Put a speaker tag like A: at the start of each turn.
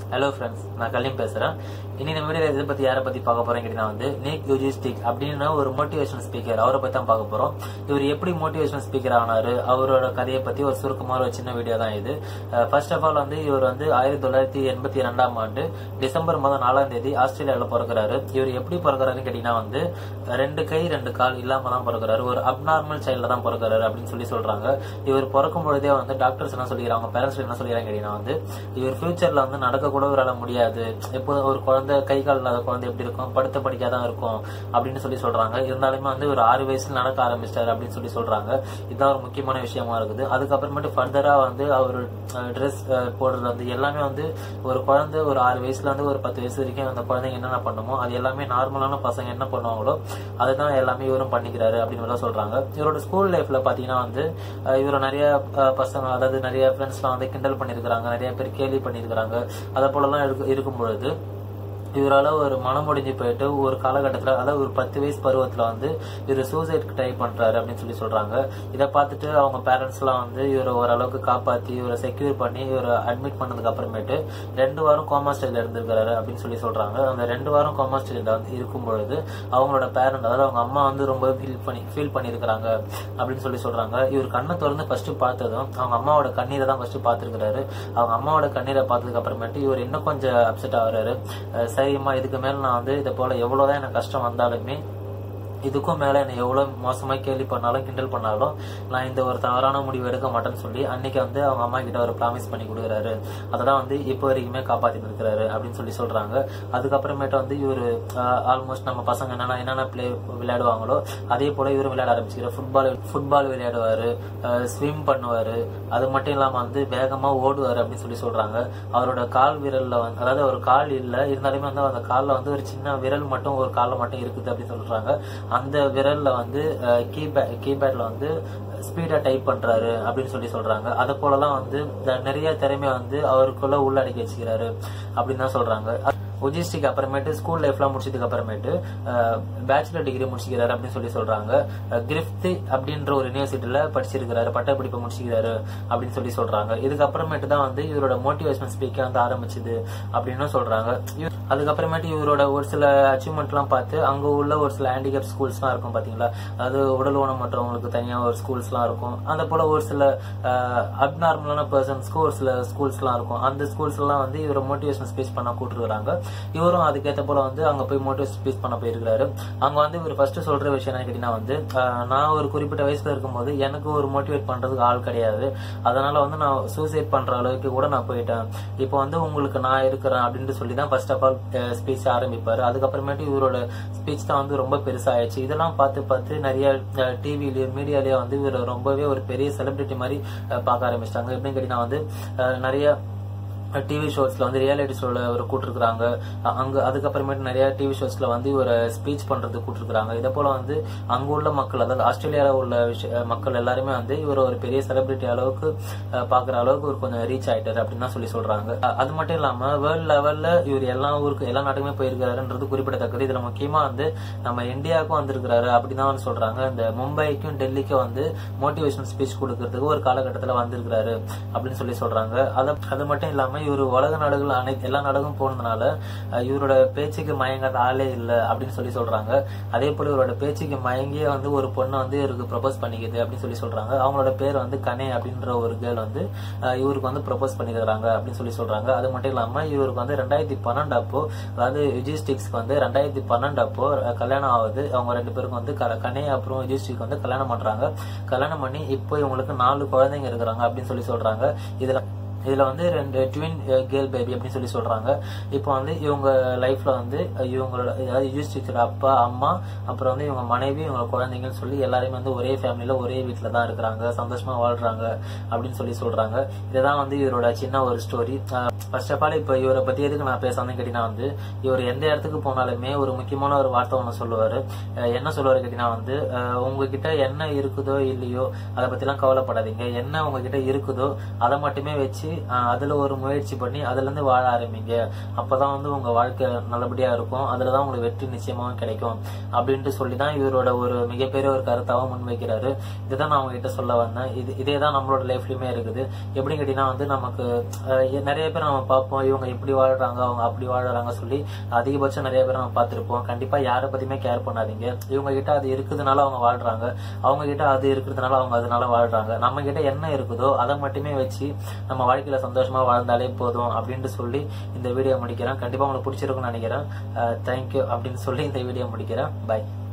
A: Hello friends, நான் கலிம் பேசுறேன். இனி இந்த வீடியோல இதை பத்தி யாரை பத்தி பார்க்க போறேன் கேட்டீங்கன்னா James Vujicic அப்படின்னா ஒரு மோட்டிவேஷனல் ஸ்பீக்கர். அவரை பத்தி தான் பார்க்க போறோம். இவர் எப்படி மோட்டிவேஷனல் ஸ்பீக்கர் ஆனாரு, அவரோட கதையை பத்தி ஒரு சுருக்கமான ஒரு சின்ன வீடியோ தான் இது. ஃபர்ஸ்ட் ஆஃப் ஆல் இவர் 1982ஆம் ஆண்டு டிசம்பர் மாதம் 4ஆம் தேதி ஆஸ்திரேலியாவில் பிறக்கிறாரு. இவர் எப்படி பிறக்கிறாருன்னு கேட்டீங்கன்னா 2 கை 2 கால் இல்லாம தான் பிறக்கிறாரு. ஒரு அப்நார்மல் சைல்ட்ல தான் பிறக்கிறாரு அப்படின்னு சொல்றாங்க. இவர் பிறக்கும் பொழுதே டாக்டர்ஸ் என்ன சொல்லிக்கிறாங்க, பேரண்ட்ஸ் என்ன சொல்லிக்கிறாங்க கேட்டீங்கன்னா இவர் ஃபியூச்சர்ல நடக்க கூட இவரால முடியாது. எப்போதும் ஒரு குழந்தை கை கால் இல்லாத குழந்தை எப்படி இருக்கும், படுத்த படிக்காதான் இருக்கும் அப்படின்னு சொல்றாங்க. இருந்தாலுமே ஒரு 6 வயசுல நடக்க ஆரம்பிச்சிட்டாரு அப்படின்னு சொல்றாங்க. இதுதான் ஒரு முக்கியமான விஷயமா இருக்குது. அதுக்கப்புறமேட்டு ஃபர்தரா அவர் ட்ரெஸ் போடுறது எல்லாமே ஒரு குழந்தை ஒரு 6 வயசுல ஒரு 10 வயசு வரைக்கும் அந்த குழந்தைங்க என்னென்ன பண்ணுமோ அது எல்லாமே நார்மலான பசங்க என்ன பண்ணுவாங்களோ அதுதான் எல்லாமே இவரும் பண்ணிக்கிறாரு அப்படின்னு சொல்றாங்க. இவரோட ஸ்கூல் லைஃப்ல பாத்தீங்கன்னா இவரை நிறைய பசங்க, அதாவது நிறைய ஃப்ரெண்ட்ஸ் எல்லாம் கிண்டல் பண்ணிருக்காங்க, நிறைய பேர் கேலி பண்ணிருக்காங்க. அத போலலாம் இருக்கும் பொழுது இவரால ஒரு மனம் முடிஞ்சு போயிட்டு ஒரு காலகட்டத்துல, அதாவது ஒரு 10 வயசு பருவத்துல இவர் சூசைட் ட்ரை பண்றாரு அப்படின்னு சொல்றாங்க. இதை பார்த்துட்டு அவங்க பேரண்ட்ஸ் எல்லாம் இவரை ஓரளவுக்கு காப்பாத்தி இவரை செக்யூர் பண்ணி இவரை அட்மிட் பண்ணதுக்கு அப்புறமேட்டு 2 வாரம் கோமா ஸ்டேஜ்ல இருந்திருக்காரு அப்படின்னு சொல்றாங்க. அந்த 2 வாரம் கோமா ஸ்டேஜ்ல இருக்கும் பொழுது அவங்களோட பேரண்ட், அதாவது அவங்க அம்மா ரொம்ப ஃபீல் பண்ணிருக்காங்க அப்படின்னு சொல்றாங்க. இவர் கண்ணை திறந்து ஃபர்ஸ்ட் பார்த்ததும் அவங்க அம்மாவோட கண்ணீரை தான் ஃபர்ஸ்ட் பாத்துருக்காரு. அவங்க அம்மாவோட கண்ணீரை பார்த்ததுக்கு அப்புறமேட்டு இவர் இன்னும் கொஞ்சம் அப்செட் ஆகுறாரு. சரிம்மா, இதுக்கு மேல நான் இதை போல எவ்வளவுதான் எனக்கு கஷ்டம் வந்தாலுமே, இதுக்கும் மேல என்ன எவ்வளவு மோசமா கேள்வி பண்ணாலும் கிண்டல் பண்ணாலும் நான் இந்த ஒரு தவறான முடிவு எடுக்க மாட்டேன்னு சொல்லி அன்னைக்கு அவங்க அம்மா கிட்ட ஒரு ப்ராமிஸ் பண்ணி கொடுக்குறாரு. அதான் இப்போ வரைக்குமே காப்பாத்திட்டு இருக்கிறாரு அப்படின்னு சொல்றாங்க. அதுக்கப்புறமேட்டு இவரு ஆல்மோஸ்ட் நம்ம பசங்க என்னென்ன பிளே விளையாடுவாங்களோ அதே போல இவரும் விளையாட ஆரம்பிச்சுக்கிறார். ஃபுட்பால் விளையாடுவாரு, ஸ்விம் பண்ணுவாரு, அது மட்டும் இல்லாம வேகமா ஓடுவாரு அப்படின்னு சொல்றாங்க. அவரோட கால் விரல்ல அதாவது ஒரு கால் இல்ல, இருந்தாலுமே அந்த கால்ல ஒரு சின்ன விரல் மட்டும் ஒரு கால்ல மட்டும் இருக்குது அப்படின்னு சொல்றாங்க. அந்த விரல்ல கீபேட்ல ஸ்பீடா டைப் பண்றாரு அப்படின்னு சொல்றாங்க. அத போலதான் நிறைய திறமை அவருக்குள்ள உள்ளடக்கி வச்சுக்கிறாரு அப்படின்னு தான் சொல்றாங்க. Vujicic அப்புறமேட்டு ஸ்கூல் லைஃப்லாம் முடிச்சதுக்கு அப்புறமேட்டு பேச்சுலர் டிகிரி முடிச்சிருக்காரு அப்படின்னு சொல்றாங்க. கிரிஃப்த் அப்படின்ற ஒரு யூனிவர்சிட்டியில படிச்சிருக்காரு, பட்டப்படிப்பை முடிச்சிருக்காரு அப்படின்னு சொல்றாங்க. இதுக்கு அப்புறமேட்டு தான் இவரோட மோட்டிவேஷனல் ஸ்பீக்கர் ஆரம்பிச்சது அப்படின்னு சொல்றாங்க. அதுக்கப்புறமேட்டு இவரோட ஒரு சில அச்சீவ்மெண்ட் எல்லாம் பார்த்து அங்க உள்ள ஒரு சில ஹேண்டிகேப் ஸ்கூல்ஸ் எல்லாம் இருக்கும் பாத்தீங்களா, அதாவது உடல் ஊனமற்றவங்களுக்கு தனியா ஒரு ஸ்கூல்ஸ் எல்லாம் இருக்கும். அந்த போல ஒரு சில அப்நார்மலான பர்சன்ஸ்க்கு ஒரு சில ஸ்கூல்ஸ் எல்லாம் இருக்கும். அந்த ஸ்கூல்ஸ் எல்லாம் இவரை மோட்டிவேஷனல் ஸ்பீச் பண்ண கூட்டிருக்காங்க. இவரும் அதுக்கேற்ற போல அங்க போய் மோட்டிவேஷன் ஸ்பீச் பண்ண போயிருக்காரு. அங்க இவர் ஃபர்ஸ்ட் சொல்ற விஷயம் என்ன கேட்டீங்கன்னா நான் ஒரு குறிப்பிட்ட வயசுல இருக்கும்போது எனக்கு ஒரு மோட்டிவேட் பண்றதுக்கு ஆள் கிடையாது. அதனால நான் சூசைட் பண்ற அளவுக்கு கூட நான் போயிட்டேன். இப்போ உங்களுக்கு நான் இருக்கிறேன் அப்படின்னு சொல்லிதான் ஃபர்ஸ்ட் ஆஃப் ஆல் ஸ்பீச் ஆரம்பிப்பாரு. அதுக்கப்புறமேட்டு இவரோட ஸ்பீச் தான் ரொம்ப பெருசாயிடுச்சு. இதெல்லாம் பார்த்து நிறைய டிவிலயும் மீடியாலயே இவர் ரொம்பவே ஒரு பெரிய செலிபிரிட்டி மாதிரி பார்க்க ஆரம்பிச்சிட்டாங்க. எப்படின்னு கேட்டீங்கன்னா நிறைய டிவி ஷோஸ்ல ரியாலிட்டி ஷோல ஒரு கூட்டிருக்காங்க. அங்க அதுக்கப்புறமேட்டு நிறைய டிவி ஷோஸ்ல ஒரு ஸ்பீச் பண்றது கூட்டிருக்காங்க. இதை போல அங்க உள்ள மக்கள், அதாவது ஆஸ்திரேலியால உள்ள மக்கள் எல்லாருமே இவர் ஒரு பெரிய செலிபிரிட்டி அளவுக்கு பாக்குற அளவுக்கு ஒரு கொஞ்சம் ரீச் ஆயிட்டாரு அப்படின்னு தான் சொல்றாங்க. அது மட்டும் இல்லாம வேர்ல்ட் லெவல்ல இவர் எல்லா ஊருக்கு எல்லா நாட்டுக்குமே போயிருக்காருன்றது குறிப்பிடத்தக்கது. இதுல முக்கியமா நம்ம இந்தியாவுக்கும் வந்திருக்கிறாரு அப்படின்னு சொல்றாங்க. இந்த மும்பைக்கும் டெல்லிக்கும் மோட்டிவேஷனல் ஸ்பீச் கொடுக்கறதுக்கு ஒரு காலகட்டத்துல வந்திருக்கிறாரு அப்படின்னு சொல்றாங்க. அது மட்டும் இல்லாம இவரு உலக நாடுகள் எல்லா நாடுகளும் போனதுனால இவரோட பேச்சுக்கு மயங்காத ஆளே இல்ல அப்படின்னு சொல்றாங்க. அதே போல இவரோட பேச்சுக்கு மயங்கிய ஒரு பொண்ணு இவருக்கு ப்ரொபோஸ் பண்ணிக்குது அப்படின்னு சொல்றாங்க. அவங்களோட பேர் கனே அப்படின்ற ஒரு கேர்ள் இவருக்கு ப்ரொபோஸ் பண்ணிக்கிறாங்க அப்படின்னு சொல்றாங்க. அது மட்டும் இல்லாம இவருக்கு 2012 அப்போ, அதாவது Vujicicக்கு 2012 அப்போ கல்யாணம் ஆகுது. அவங்க 2 பேருக்கும் கனே அப்புறம் Vujicic கல்யாணம் பண்றாங்க. கல்யாணம் பண்ணி இப்போ இவங்களுக்கு 4 குழந்தைங்க இருக்கிறாங்க அப்படின்னு சொல்றாங்க. இதுல 2 ட்வின் கேர்ள் பேபி அப்படின்னு சொல்றாங்க. இப்போ இவங்க லைஃப்ல இவங்களோட Vujicicோட அப்பா அம்மா அப்புறம் இவங்க மனைவி இவங்க குழந்தைங்கன்னு சொல்லி எல்லாருமே ஒரே ஃபேமிலியில ஒரே வீட்டுல தான் இருக்கிறாங்க, சந்தோஷமா வாழ்றாங்க அப்படின்னு சொல்றாங்க. இதுதான் இவரோட சின்ன ஒரு ஸ்டோரி. ஃபர்ஸ்ட் ஆஃப் ஆல் இப்ப இவரை பத்தி எதுக்கு நான் பேசணும்னு கேட்டீங்கன்னா இவர் எந்த இடத்துக்கு போனாலுமே ஒரு முக்கியமான ஒரு வார்த்தை ஒண்ணு சொல்லுவாரு. என்ன சொல்லுவாரு கேட்டீங்கன்னா உங்ககிட்ட என்ன இருக்குதோ இல்லையோ அதை பத்தி எல்லாம் கவலைப்படாதீங்க, என்ன உங்ககிட்ட இருக்குதோ அதை மட்டுமே வச்சு அதுல ஒரு முயற்சி பண்ணி அதுல இருந்து வாழ ஆரம்பிங்க. அப்பதான் வந்து உங்க வாழ்க்கை நல்லபடியா இருக்கும். அதுலதான் உங்களுக்கு வெற்றி நிச்சயமாவும் கிடைக்கும் அப்படின்ட்டு சொல்லிதான் இவரோட ஒரு மிகப்பெரிய ஒரு கருத்தாவும் முன்வைக்கிறாரு. இதுதான் நான் உங்ககிட்ட சொல்ல வந்தேன். இதேதான் நம்மளோட லைஃப்லயுமே இருக்குது. எப்படின்னு கேட்டீங்கன்னா வந்து நமக்கு நிறைய பேர் நம்ம பார்ப்போம், இவங்க இப்படி வாழ்றாங்க அவங்க அப்படி வாழ்றாங்க சொல்லி அதிகபட்சம் நிறைய பேர் நம்ம பார்த்திருப்போம். கண்டிப்பா யாரை பத்தியுமே கேர் பண்ணாதீங்க. இவங்க கிட்ட அது இருக்குதுனால அவங்க வாழ்றாங்க, அவங்க கிட்ட அது இருக்கிறதுனால அவங்க அதனால வாழ்றாங்க. நம்ம கிட்ட என்ன இருக்குதோ அதை மட்டுமே வச்சு நம்ம வாழ்க்கையில சந்தோஷமா வாழ்ந்தாலே போதும் அப்படின்ட்டு சொல்லி இந்த வீடியோ முடிக்கிறேன். கண்டிப்பா உங்களுக்கு பிடிச்சிருக்கும்னு நினைக்கிறேன். தேங்க்யூ அப்படின்னு சொல்லி இந்த வீடியோ முடிக்கிறேன். பை.